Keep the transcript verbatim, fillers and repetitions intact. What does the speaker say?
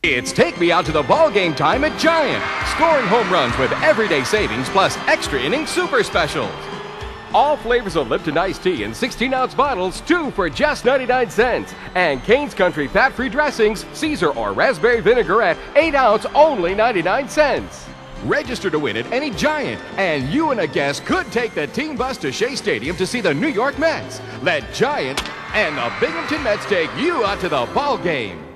It's take me out to the ball game time at Giant. Scoring home runs with everyday savings plus extra inning super specials. All flavors of Lipton iced tea in sixteen ounce bottles, two for just ninety-nine cents. And Cane's Country fat-free dressings, Caesar or raspberry vinaigrette, eight ounce, only ninety-nine cents. Register to win at any Giant, and you and a guest could take the team bus to Shea Stadium to see the New York Mets. Let Giant and the Binghamton Mets take you out to the ball game.